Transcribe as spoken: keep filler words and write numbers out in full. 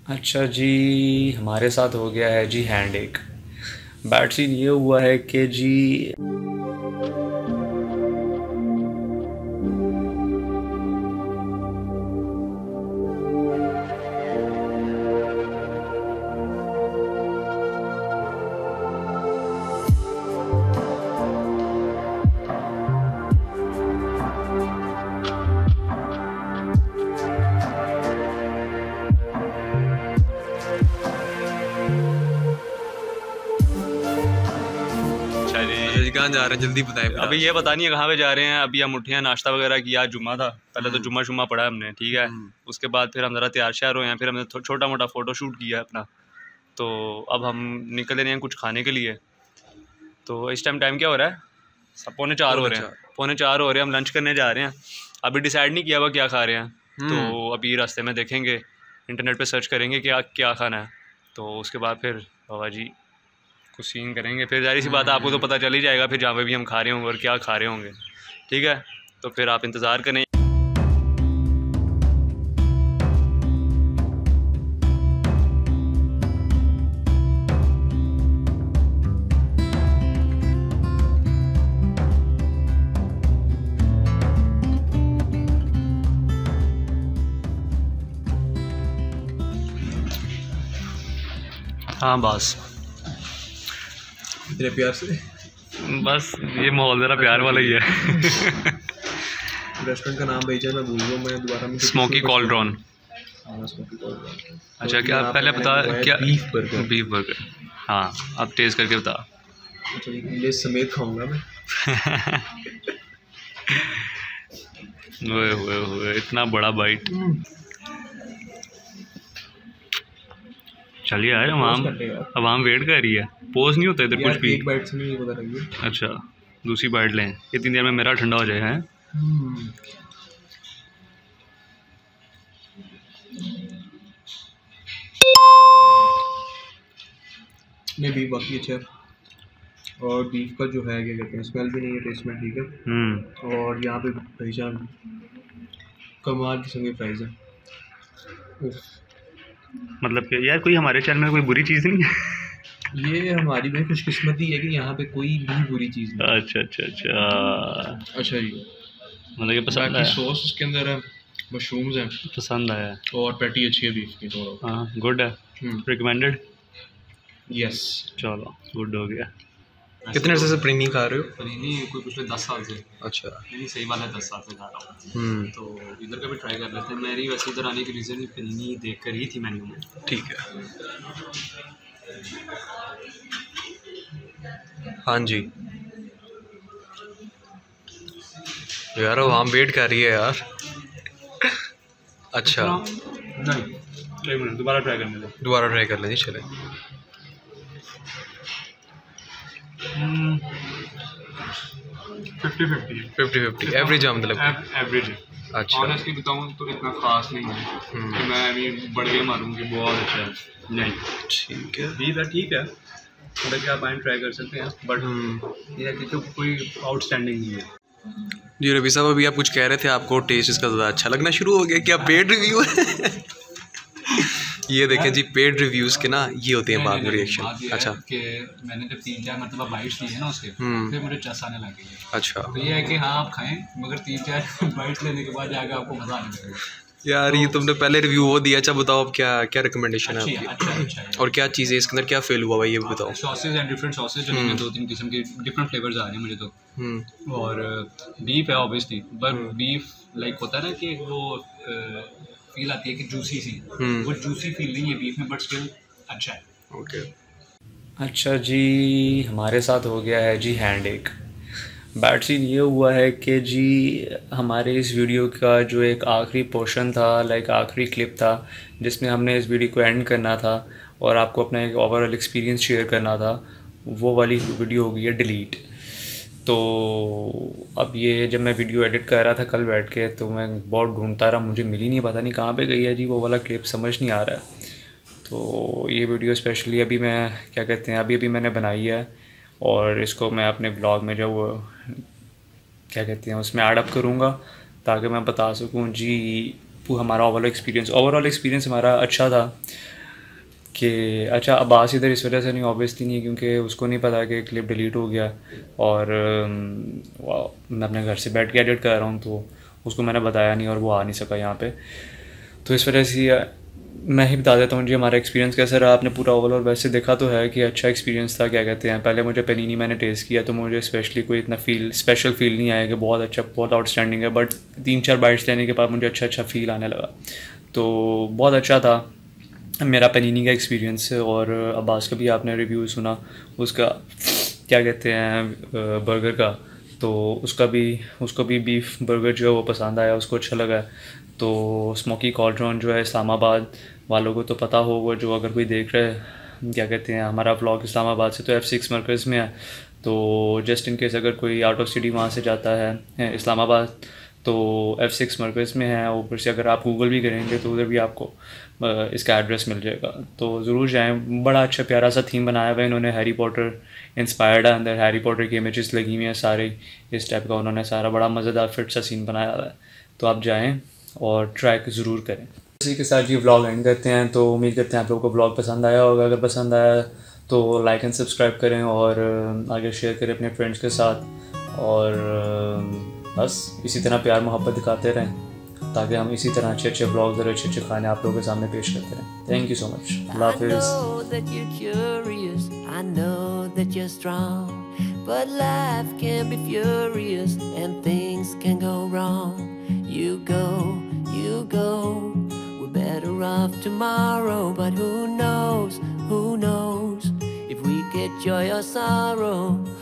अच्छा जी, हमारे साथ हो गया है जी हैंड एक। बैड सीन ये हुआ है कि जी कहाँ जा रहे हैं, जल्दी बताएं। अभी ये पता नहीं है कहाँ पे जा रहे हैं। अभी हम उठे हैं, नाश्ता वगैरह किया, जुम्मा था, पहले तो जुम्मा शुम्मा पढ़ा हमने, ठीक है। उसके बाद फिर हम ज़रा तैयार श्यार हुए हैं, फिर हमने छोटा मोटा फ़ोटो शूट किया अपना। तो अब हम निकल रहे हैं कुछ खाने के लिए। तो इस टाइम टाइम क्या हो रहा है? सब पौने चार हो रहे हैं, पौने चार हो रहे हैं। हम लंच करने जा रहे हैं। अभी डिसाइड नहीं किया हुआ क्या खा रहे हैं, तो अभी रास्ते में देखेंगे, इंटरनेट पे सर्च करेंगे क्या क्या खाना है। तो उसके बाद फिर बाबा जी कुछ सीन करेंगे। फिर जाहिर सी बात है, आपको तो पता चल ही जाएगा फिर जहाँ पे भी हम खा रहे होंगे और क्या खा रहे होंगे, ठीक है। तो फिर आप इंतज़ार करें। हाँ बस तेरे प्यार से बस ये माहौल ज़रा प्यार वाला ही है। रेस्टोरेंट का नाम भेजा, मैं भूल गया, मैं दोबारा में स्मोकी कॉल्ड्रॉन। अच्छा क्या पहले बता, क्या बीफ बर्गर? बीफ बर्गर, हाँ अब टेस्ट करके बता। अच्छा ये समेत खाऊंगा मैं। ओए ओए ओए इतना बड़ा बाइट। चलिए यार, आवाम आवाम वेट कर रही है। पोज नहीं होता इधर कुछ भी। एक बाइट से नहीं पता लगी। अच्छा दूसरी बाइट लें, इतनी देर में मेरा ठंडा हो जाए हैं। नहीं बीफ बाकी अच्छा है, और बीफ का जो है क्या कहते हैं, स्मेल भी नहीं है, टेस्ट में ठीक है। और यहाँ पे भाईजान कमाल किस्म के प्राइस है। मतलब कि यार कोई हमारे चैनल में कोई बुरी चीज़ नहीं है। ये हमारी भाई खुशकिस्मती है कि यहाँ पे कोई भी बुरी चीज़ नहीं। अच्छा अच्छा अच्छा अच्छा जी, मतलब कि पसंद आया। सॉस इसके अंदर है, मशरूम्स हैं, पसंद आया और पैटी अच्छी है बीफ की थोड़ा। हाँ गुड है, रिकमेंडेड। यस चलो गुड हो गया। कितने अर्से से पनीनी खा रहे हो? पनीनी कोई पिछले दस साल से। अच्छा नहीं सही बात है, दस साल से खा रहा हूँ। तो इधर का भी ट्राई कर लेते हैं। मेरी वैसे इधर आने की रीज़न पनीनी देख कर ही थी मेन्यू में। ठीक है। हाँ जी यार वो हम वेट कर रही है यार। अच्छा नहीं एक मिनट, दोबारा ट्राई करने दो। दोबारा ट्राई कर लेंगे, चले। Fifty fifty fifty fifty average है मतलब। एवरेज। अच्छा ऑनेस्टली बताऊँ तो इतना खास नहीं है कि मैं अभी बढ़िया मारूंगी बहुत अच्छा है, नहीं ठीक है। बीफ है ठीक है, मतलब कि आप आए ट्राई कर सकते हैं, बट ये है कि कोई आउटस्टैंडिंग नहीं है। जी रवि साहब अभी आप कुछ कह रहे थे, आपको टेस्ट इसका ज़्यादा अच्छा लगना शुरू हो गया, क्या पेड रिव्यू है? ये देखें जी, पेड रिव्यूज़ के ना ये होते हैं बाद में रिएक्शन। अच्छा कि मैंने जब तीन चार मतलब बाइट्स ली है ना उसके, फिर मुझे चस आने लग गई है। अच्छा तो ये है कि हाँ आप खाएं, मगर तीन चार बाइट्स लेने के बाद जाकर आपको मज़ा आने लगेगा। यार ये तुमने पहले रिव्यू वो दिया। अच्छा बताओ अब क्या क्या रिकमेंडेशन है आपकी? अच्छा अच्छा है। और क्या चीज़ है इसके अंदर, क्या फेल हुआ भाई ये भी बताओ। सॉसेज एंड डिफरेंट सॉसेज जो हैं, दो तीन किस्म के डिफरेंट फ्लेवर्स आ रहे हैं मुझे तो। और बीफ है ऑब्वियसली, बट बीफ लाइक होता है ना कि वो फील आती है कि जूसी सी, वो जूसी फील नहीं है बीफ में, बट स्टिल अच्छा है। ओके अच्छा जी, हमारे साथ हो गया है जी हैंड एक। बैड सीन ये हुआ है कि जी हमारे इस वीडियो का जो एक आखिरी पोर्शन था, लाइक आखिरी क्लिप था जिसमें हमने इस वीडियो को एंड करना था और आपको अपना एक ओवरऑल एक्सपीरियंस शेयर करना था, वो वाली वीडियो हो गई है डिलीट। तो अब ये जब मैं वीडियो एडिट कर रहा था कल बैठ के, तो मैं बहुत ढूंढता रहा, मुझे मिली नहीं, पता नहीं कहाँ पे गई है जी वो वाला क्लिप, समझ नहीं आ रहा है। तो ये वीडियो स्पेशली अभी मैं क्या कहते हैं अभी अभी मैंने बनाई है, और इसको मैं अपने ब्लॉग में जब क्या कहते हैं उसमें ऐड अप करूँगा, ताकि मैं बता सकूँ जी वो हमारा ओवरऑल एक्सपीरियंस ओवरऑल एक्सपीरियंस हमारा अच्छा था। कि अच्छा अब्बास इधर इस वजह से नहीं, ऑब्वियसली नहीं, क्योंकि उसको नहीं पता कि क्लिप डिलीट हो गया और मैं अपने घर से बैठ के एडिट कर रहा हूँ, तो उसको मैंने बताया नहीं और वो आ नहीं सका यहाँ पे। तो इस वजह से मैं ही बता देता हूँ जी हमारा एक्सपीरियंस कैसा रहा। आपने पूरा ओवरऑल वैसे देखा तो है कि अच्छा एक्सपीरियंस था, क्या कहते हैं। पहले मुझे पेनीनी मैंने टेस्ट किया तो मुझे स्पेशली कोई इतना फील स्पेशल फील नहीं आया कि बहुत अच्छा बहुत आउटस्टैंडिंग है, बट तीन चार बाइट्स लेने के बाद मुझे अच्छा अच्छा फील आने लगा, तो बहुत अच्छा था मेरा पेनीनी का एक्सपीरियंस। और अब्बास का भी आपने रिव्यू सुना उसका, क्या कहते हैं, बर्गर का, तो उसका भी उसको भी बीफ बर्गर जो है वो पसंद आया, उसको अच्छा लगा। तो स्मोकी कॉल्ड्रॉन जो है इस्लामाबाद वालों को तो पता होगा, जो अगर कोई देख रहे हैं क्या कहते हैं हमारा व्लॉग इस्लामाबाद से, तो एफ़ सिक्स मरकज़ में है। तो जस्ट इन केस अगर कोई आउट ऑफ सिटी वहाँ से जाता है इस्लामाबाद, तो एफ़ सिक्स मरकज़ में है। ऊपर से अगर आप गूगल भी करेंगे तो उधर भी आपको इसका एड्रेस मिल जाएगा, तो ज़रूर जाएं। बड़ा अच्छा प्यारा सा थीम बनाया हुआ है इन्होंने, हैरी पॉटर इंस्पायर्ड है, अंदर हैरी पॉटर की इमेजेस लगी हुई हैं सारे, इस टाइप का उन्होंने सारा बड़ा मज़ेदार फिट सा सीन बनाया हुआ है। तो आप जाएं और ट्राई ज़रूर करें। इसी के साथ ये व्लॉग एंड करते हैं, तो उम्मीद करते हैं आप लोगों को व्लॉग पसंद आया होगा। अगर पसंद आया तो लाइक एंड सब्सक्राइब करें और आगे शेयर करें अपने फ्रेंड्स के साथ, और बस इसी तरह प्यार मोहब्बत दिखाते रहें ताकि हम इसी तरह अच्छे अच्छे व्लॉग्स और अच्छे अच्छे खाने आप लोगों के सामने पेश करते रहें। Thank you so much. अल्लाह हाफिज़। Better off tomorrow, but who knows, who knows if we get joy or sorrow.